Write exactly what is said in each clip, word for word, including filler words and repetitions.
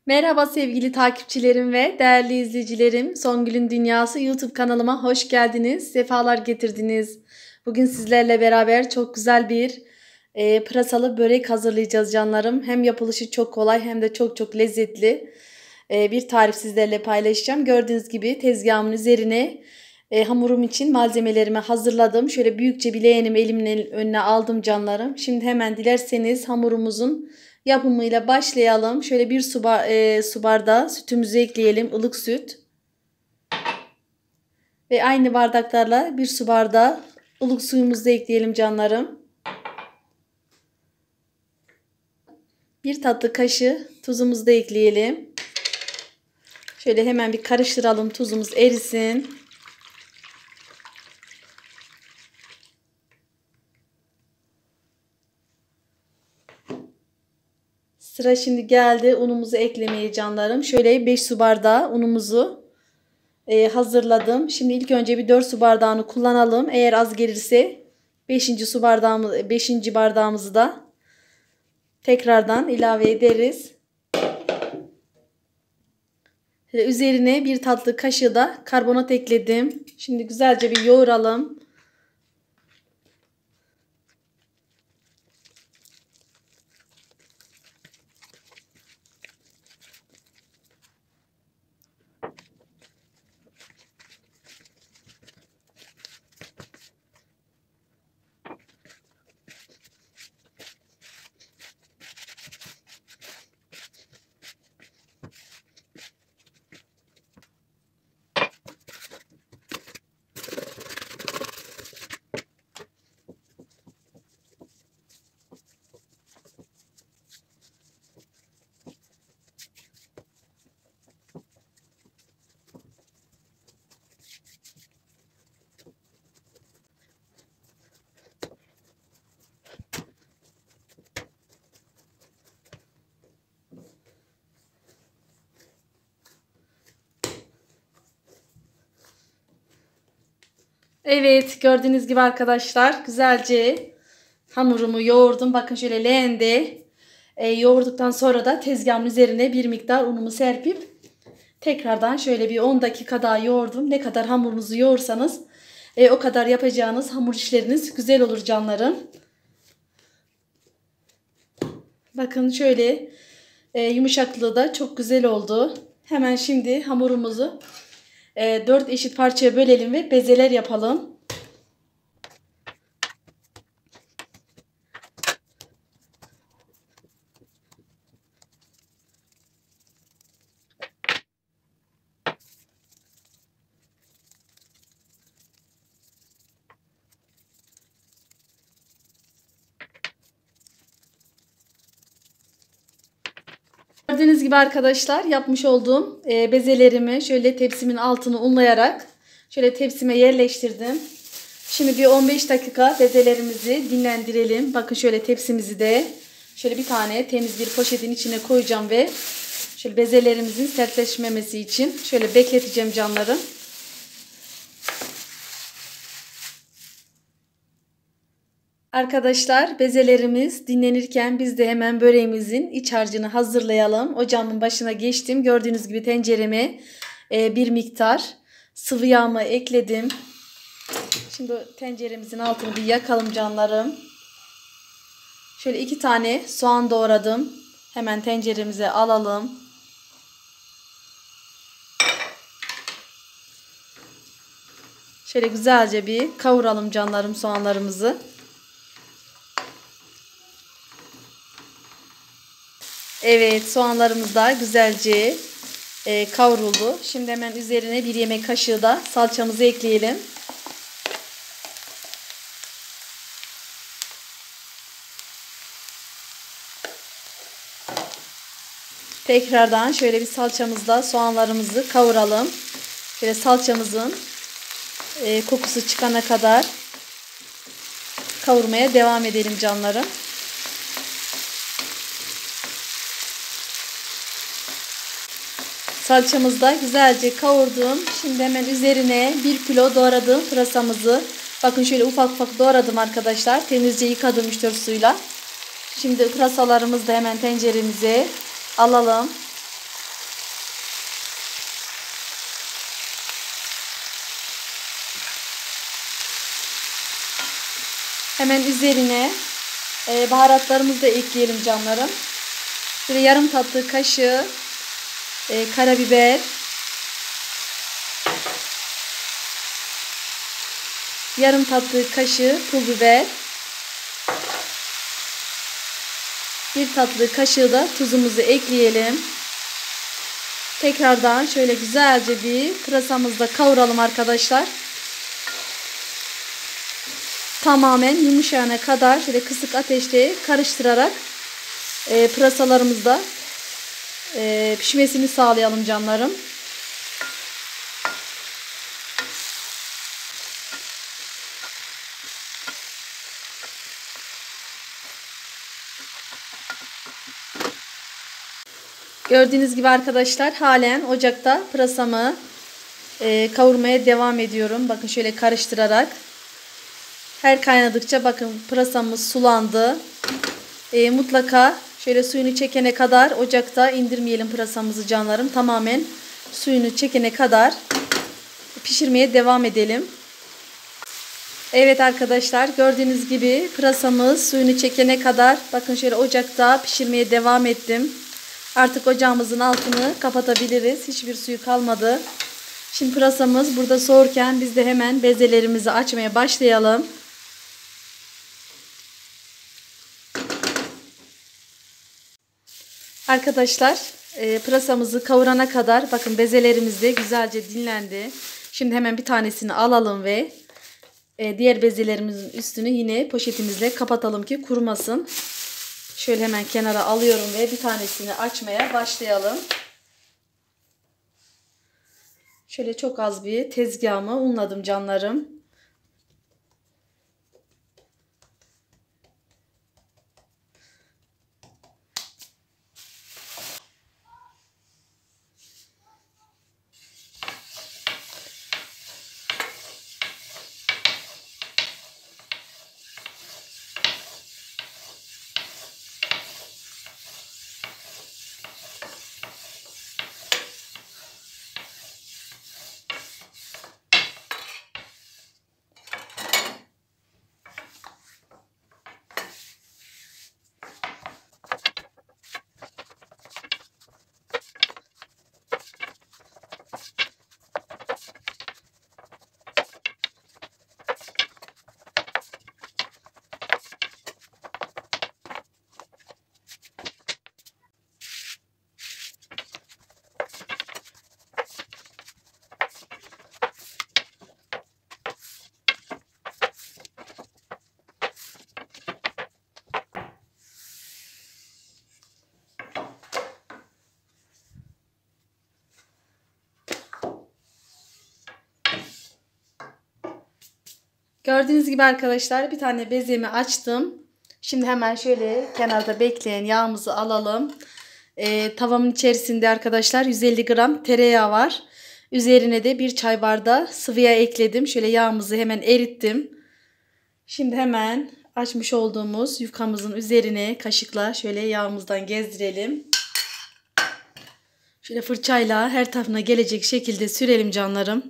Merhaba sevgili takipçilerim ve değerli izleyicilerim. Songül'ün Dünyası YouTube kanalıma hoş geldiniz. Sefalar getirdiniz. Bugün sizlerle beraber çok güzel bir e, pırasalı börek hazırlayacağız canlarım. Hem yapılışı çok kolay hem de çok çok lezzetli e, bir tarif sizlerle paylaşacağım. Gördüğünüz gibi tezgahımın üzerine e, hamurum için malzemelerimi hazırladım. Şöyle büyükçe bir leğenimi elimin önüne aldım canlarım. Şimdi hemen dilerseniz hamurumuzun yapımıyla başlayalım. Şöyle bir su, bar e, su bardağı sütümüzü ekleyelim. Ilık süt. Ve aynı bardaklarla bir su bardağı ılık suyumuzu da ekleyelim canlarım. Bir tatlı kaşığı tuzumuzu da ekleyelim. Şöyle hemen bir karıştıralım. Tuzumuz erisin. Sıra şimdi geldi unumuzu eklemeye canlarım. Şöyle beş su bardağı unumuzu e, hazırladım. Şimdi ilk önce bir dört su bardağını kullanalım. Eğer az gelirse beşinci su bardağımız beşinci bardağımızı da tekrardan ilave ederiz. Şöyle üzerine bir tatlı kaşığı da karbonat ekledim. Şimdi güzelce bir yoğuralım. Evet, gördüğünüz gibi arkadaşlar güzelce hamurumu yoğurdum. Bakın şöyle leğende e, yoğurduktan sonra da tezgahın üzerine bir miktar unumu serpip tekrardan şöyle bir on dakika daha yoğurdum. Ne kadar hamurunuzu yoğursanız e, o kadar yapacağınız hamur işleriniz güzel olur canlarım. Bakın şöyle e, yumuşaklığı da çok güzel oldu. Hemen şimdi hamurumuzu e, dört eşit parçaya bölelim ve bezeler yapalım. Gördüğünüz gibi arkadaşlar yapmış olduğum e, bezelerimi şöyle tepsimin altını unlayarak şöyle tepsime yerleştirdim. Şimdi bir on beş dakika bezelerimizi dinlendirelim. Bakın şöyle tepsimizi de şöyle bir tane temiz bir poşetin içine koyacağım ve şöyle bezelerimizin sertleşmemesi için şöyle bekleteceğim canlarım. Arkadaşlar bezelerimiz dinlenirken biz de hemen böreğimizin iç harcını hazırlayalım. Ocağımın başına geçtim. Gördüğünüz gibi tencereme e, bir miktar sıvı yağımı ekledim. Şimdi tenceremizin altını bir yakalım canlarım. Şöyle iki tane soğan doğradım. Hemen tenceremize alalım. Şöyle güzelce bir kavuralım canlarım soğanlarımızı. Evet, soğanlarımız da güzelce e, kavruldu. Şimdi hemen üzerine bir yemek kaşığı da salçamızı ekleyelim. Tekrardan şöyle bir salçamızla soğanlarımızı kavuralım. Şöyle salçamızın e, kokusu çıkana kadar kavurmaya devam edelim canlarım. Salçamızı da güzelce kavurdum. Şimdi hemen üzerine bir kilo doğradığım pırasamızı, bakın şöyle ufak ufak doğradım arkadaşlar. Temizce yıkadım üç dört suyla. Şimdi pırasalarımızı da hemen tenceremize alalım. Hemen üzerine e, baharatlarımızı da ekleyelim canlarım. Böyle yarım tatlı kaşığı e, karabiber, yarım tatlı kaşığı pul biber, bir tatlı kaşığı da tuzumuzu ekleyelim. Tekrardan şöyle güzelce bir pırasamızda kavuralım arkadaşlar. Tamamen yumuşayana kadar şöyle kısık ateşte karıştırarak e, pırasalarımızda e, pişmesini sağlayalım canlarım. Gördüğünüz gibi arkadaşlar halen ocakta pırasamı e, kavurmaya devam ediyorum. Bakın şöyle karıştırarak. Her kaynadıkça bakın pırasamız sulandı. E, mutlaka şöyle suyunu çekene kadar ocakta indirmeyelim pırasamızı canlarım. Tamamen suyunu çekene kadar pişirmeye devam edelim. Evet arkadaşlar gördüğünüz gibi pırasamız suyunu çekene kadar bakın şöyle ocakta pişirmeye devam ettim. Artık ocağımızın altını kapatabiliriz. Hiçbir suyu kalmadı. Şimdi pırasamız burada soğurken biz de hemen bezelerimizi açmaya başlayalım. Arkadaşlar e, pırasamızı kavurana kadar bakın bezelerimiz de güzelce dinlendi. Şimdi hemen bir tanesini alalım ve e, diğer bezelerimizin üstünü yine poşetimizle kapatalım ki kurumasın. Şöyle hemen kenara alıyorum ve bir tanesini açmaya başlayalım. Şöyle çok az bir tezgahımı unladım canlarım. Gördüğünüz gibi arkadaşlar bir tane bezemi açtım. Şimdi hemen şöyle kenarda bekleyen yağımızı alalım. Ee, tavamın içerisinde arkadaşlar yüz elli gram tereyağı var. Üzerine de bir çay bardağı sıvı yağ ekledim. Şöyle yağımızı hemen erittim. Şimdi hemen açmış olduğumuz yufkamızın üzerine kaşıkla şöyle yağımızdan gezdirelim. Şöyle fırçayla her tarafına gelecek şekilde sürelim canlarım.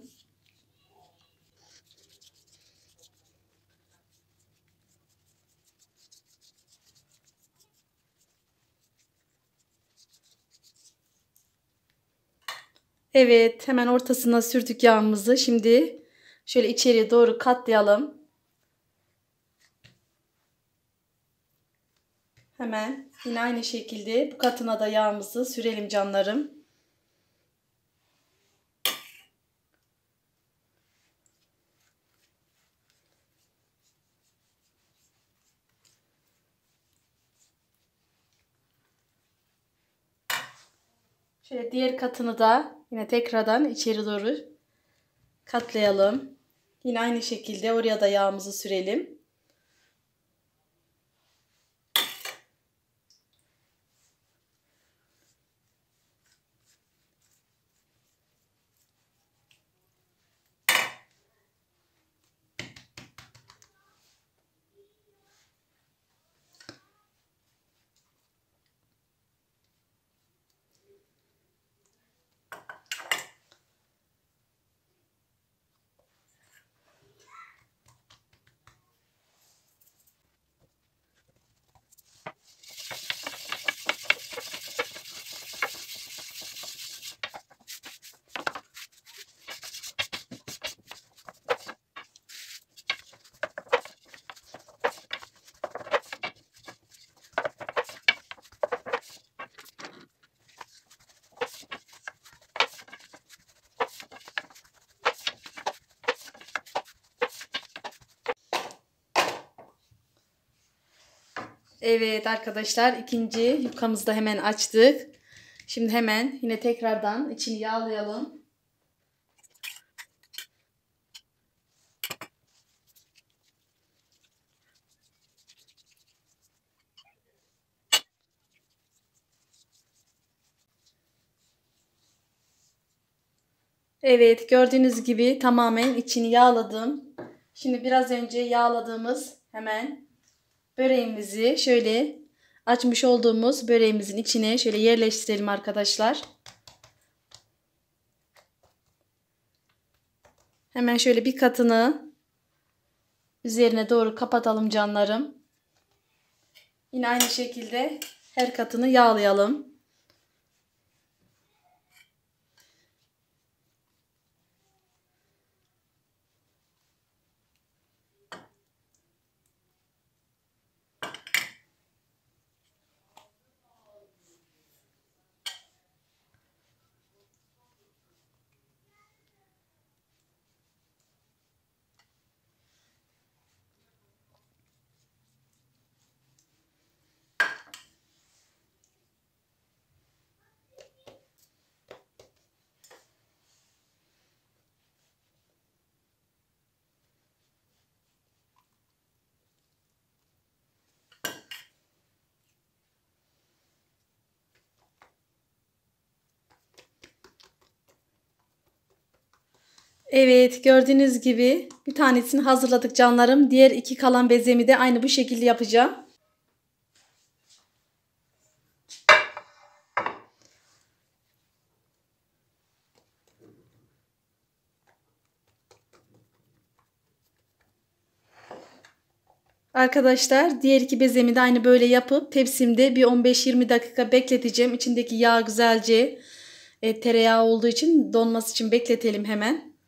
Evet, hemen ortasına sürdük yağımızı. Şimdi şöyle içeriye doğru katlayalım. Hemen yine aynı şekilde bu katına da yağımızı sürelim canlarım. Şöyle diğer katını da yine tekrardan içeri doğru katlayalım. Yine aynı şekilde oraya da yağımızı sürelim. Evet arkadaşlar, ikinci yufkamızı da hemen açtık. Şimdi hemen yine tekrardan içini yağlayalım. Evet, gördüğünüz gibi tamamen içini yağladım. Şimdi biraz önce yağladığımız hemen böreğimizi şöyle açmış olduğumuz böreğimizin içine şöyle yerleştirelim arkadaşlar. Hemen şöyle bir katını üzerine doğru kapatalım canlarım. Yine aynı şekilde her katını yağlayalım. Evet, gördüğünüz gibi bir tanesini hazırladık canlarım. Diğer iki kalan bezemi de aynı bu şekilde yapacağım. Arkadaşlar diğer iki bezemi de aynı böyle yapıp tepsimde bir on beş yirmi dakika bekleteceğim. İçindeki yağ güzelce e, tereyağı olduğu için donması için bekletelim hemen.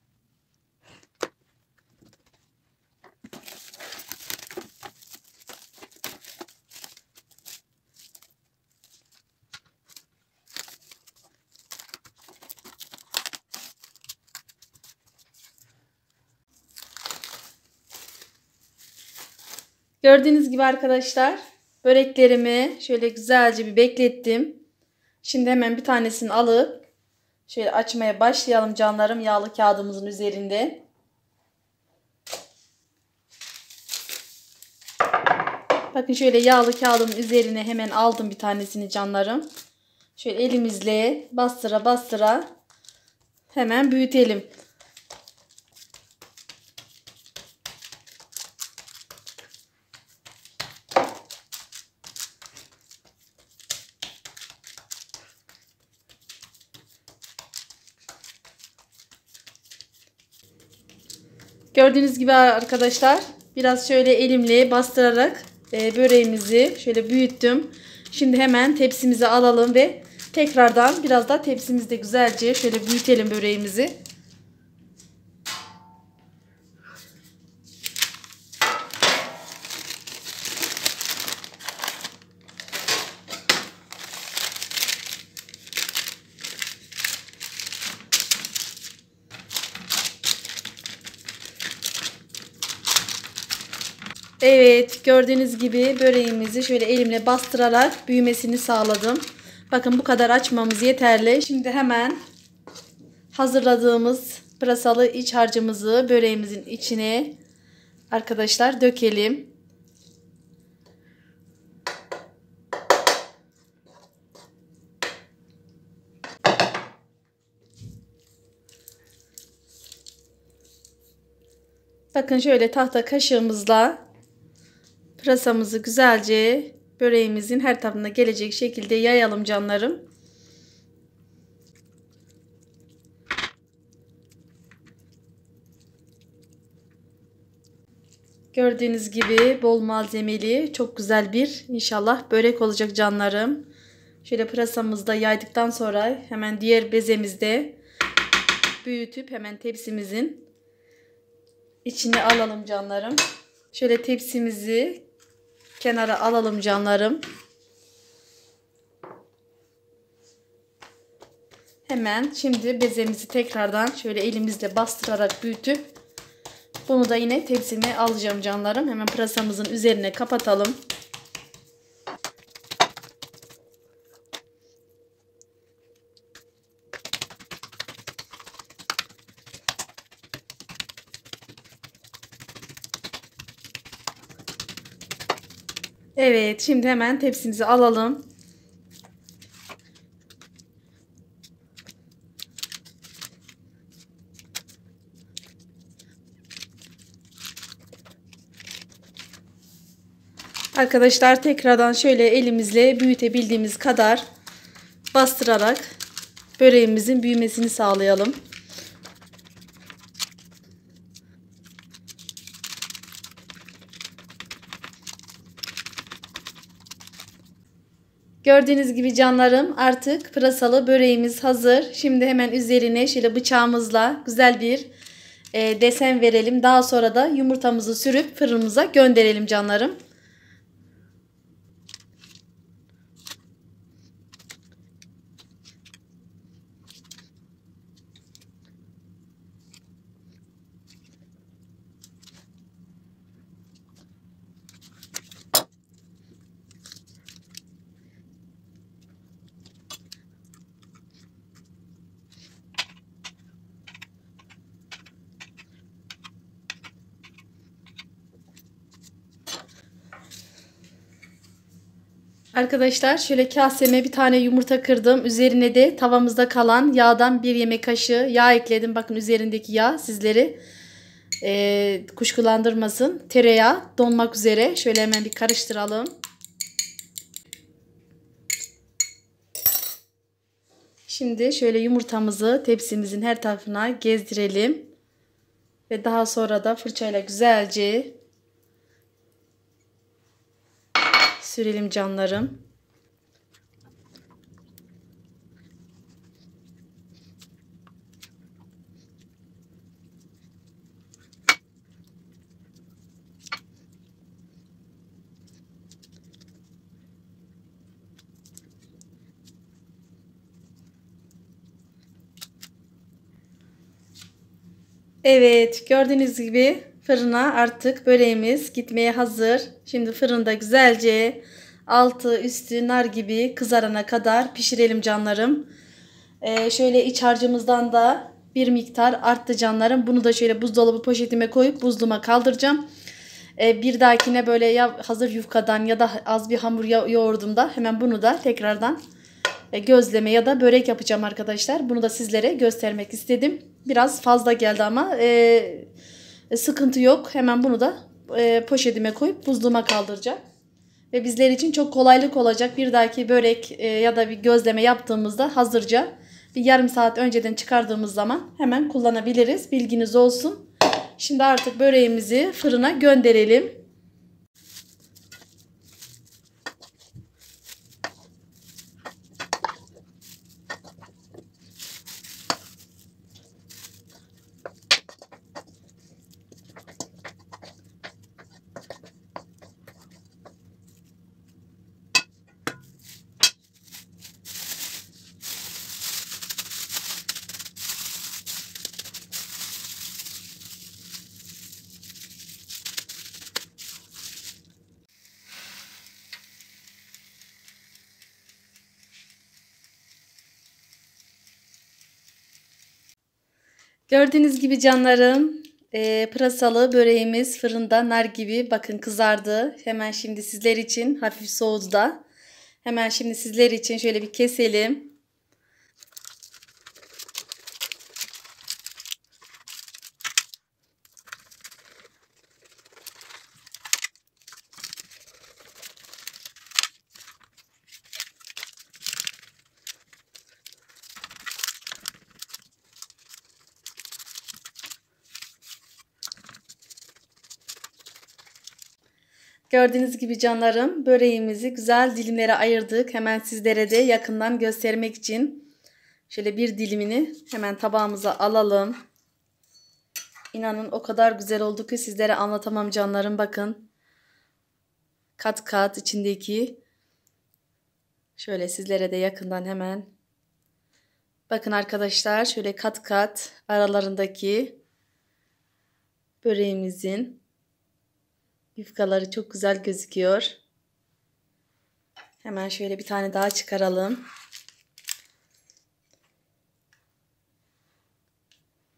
Gördüğünüz gibi arkadaşlar böreklerimi şöyle güzelce bir beklettim. Şimdi hemen bir tanesini alıp şöyle açmaya başlayalım canlarım yağlı kağıdımızın üzerinde. Bakın şöyle yağlı kağıdın üzerine hemen aldım bir tanesini canlarım. Şöyle elimizle bastıra bastıra hemen büyütelim. Gördüğünüz gibi arkadaşlar biraz şöyle elimle bastırarak e, böreğimizi şöyle büyüttüm. Şimdi hemen tepsimize alalım ve tekrardan biraz daha tepsimizde güzelce şöyle büyütelim böreğimizi. Evet, gördüğünüz gibi böreğimizi şöyle elimle bastırarak büyümesini sağladım. Bakın bu kadar açmamız yeterli. Şimdi hemen hazırladığımız pırasalı iç harcımızı böreğimizin içine arkadaşlar dökelim. Bakın şöyle tahta kaşığımızla pırasamızı güzelce böreğimizin her tarafına gelecek şekilde yayalım canlarım. Gördüğünüz gibi bol malzemeli çok güzel bir inşallah börek olacak canlarım. Şöyle pırasamızı da yaydıktan sonra hemen diğer bezemizde büyütüp hemen tepsimizin içine alalım canlarım. Şöyle tepsimizi kenara alalım canlarım. Hemen şimdi bezemizi tekrardan şöyle elimizle bastırarak büyütüp bunu da yine tepsime alacağım canlarım. Hemen pırasamızın üzerine kapatalım. Evet, şimdi hemen tepsimizi alalım. Arkadaşlar tekrardan şöyle elimizle büyütebildiğimiz kadar bastırarak böreğimizin büyümesini sağlayalım. Gördüğünüz gibi canlarım, artık pırasalı böreğimiz hazır. Şimdi hemen üzerine şöyle bıçağımızla güzel bir e, desen verelim. Daha sonra da yumurtamızı sürüp fırınımıza gönderelim canlarım. Arkadaşlar şöyle kaseme bir tane yumurta kırdım. Üzerine de tavamızda kalan yağdan bir yemek kaşığı yağ ekledim. Bakın üzerindeki yağ sizleri e, kuşkulandırmasın. Tereyağı donmak üzere. Şöyle hemen bir karıştıralım. Şimdi şöyle yumurtamızı tepsimizin her tarafına gezdirelim. Ve daha sonra da fırçayla güzelce sürelim canlarım. Evet, gördüğünüz gibi fırına artık böreğimiz gitmeye hazır. Şimdi fırında güzelce altı üstü nar gibi kızarana kadar pişirelim canlarım. Ee, şöyle iç harcımızdan da bir miktar arttı canlarım. Bunu da şöyle buzdolabı poşetime koyup buzluğuma kaldıracağım. Ee, bir dahakine böyle ya hazır yufkadan ya da az bir hamur yoğurdumda hemen bunu da tekrardan gözleme ya da börek yapacağım arkadaşlar. Bunu da sizlere göstermek istedim. Biraz fazla geldi ama e, sıkıntı yok. Hemen bunu da e, poşetime koyup buzluğuma kaldıracağım. Ve bizler için çok kolaylık olacak. Bir dahaki börek e, ya da bir gözleme yaptığımızda hazırca bir yarım saat önceden çıkardığımız zaman hemen kullanabiliriz. Bilginiz olsun. Şimdi artık böreğimizi fırına gönderelim. Gördüğünüz gibi canlarım, e, pırasalı böreğimiz fırında nar gibi bakın kızardı. Hemen şimdi sizler için hafif soğudu da. Hemen şimdi sizler için şöyle bir keselim. Gördüğünüz gibi canlarım, böreğimizi güzel dilimlere ayırdık. Hemen sizlere de yakından göstermek için şöyle bir dilimini hemen tabağımıza alalım. İnanın o kadar güzel oldu ki sizlere anlatamam canlarım. Bakın kat kat içindeki, şöyle sizlere de yakından hemen bakın arkadaşlar, şöyle kat kat aralarındaki böreğimizin yufkaları çok güzel gözüküyor. Hemen şöyle bir tane daha çıkaralım.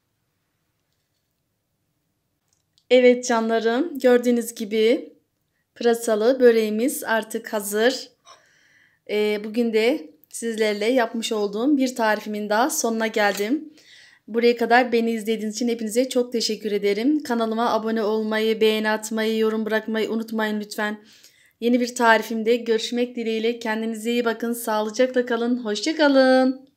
Evet canlarım, gördüğünüz gibi pırasalı böreğimiz artık hazır. Ee, bugün de sizlerle yapmış olduğum bir tarifimin daha sonuna geldim. Buraya kadar beni izlediğiniz için hepinize çok teşekkür ederim. Kanalıma abone olmayı, beğeni atmayı, yorum bırakmayı unutmayın lütfen. Yeni bir tarifimde görüşmek dileğiyle. Kendinize iyi bakın. Sağlıcakla kalın. Hoşça kalın.